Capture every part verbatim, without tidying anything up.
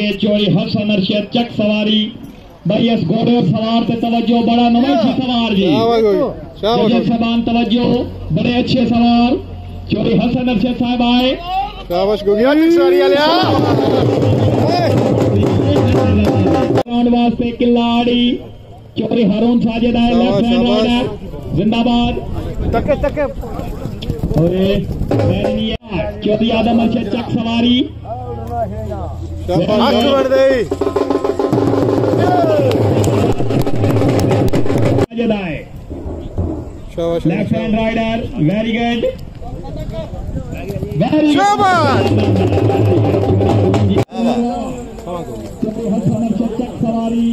के चोरी हसन अरशद चक सवारी भाई इस घोड़े और सवार पे तवज्जो बड़ा नवासी सवार जी जबान तवज्जो बड़े अच्छे सवार चोरी हसन अरशद साहब आए वास्ते किलाड़ी चोरी हरून साजिद आए लेफ्ट हैंड राइडर जिंदाबाद तके तके चौधरी आदम अरशद चक सवारी left hand raider very good very चक सवारी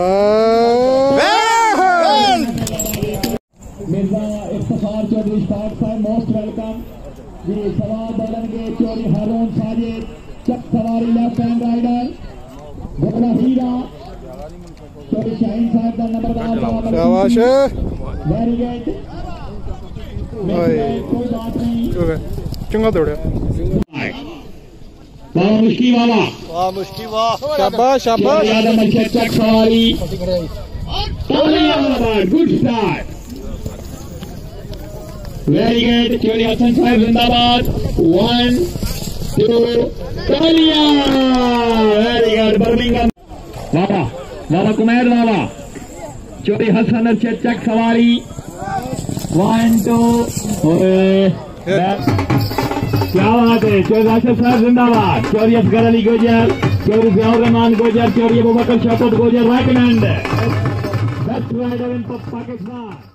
मिर्जा इफ्तिखार चौधरी साहब मोस्ट वेलकम जी सवार बढ़ेंगे चौधरी हारून साजिद चक सवारी लेफ्ट हैंड राइडर घोड़ा हीरा चौधरी शाहीन साहब का नंबरदार शाबाश वेरी गुड कोई बात नहीं चंगा दौड़े वाह मुश्किल वाला वाह मुश्किल वाह शाबाश शाबाश आदम अरशद चक सवारी गुड स्टार्ट वेरी गुड चोरी हसन साहब जिंदाबाद वन टू तालियां वेरी गुड बर्मिंगम वाला वाला कुमार वाला चोरी हसन अरशद चक सवारी वन टू क्या बात है चोरी राशिद साहब जिंदाबाद चोरी असगर अली गुजर चोरी जियाउर रहमान गुजर चोरी Abu Bakar Shaukat Gujjar right hand best raider in Pakistan.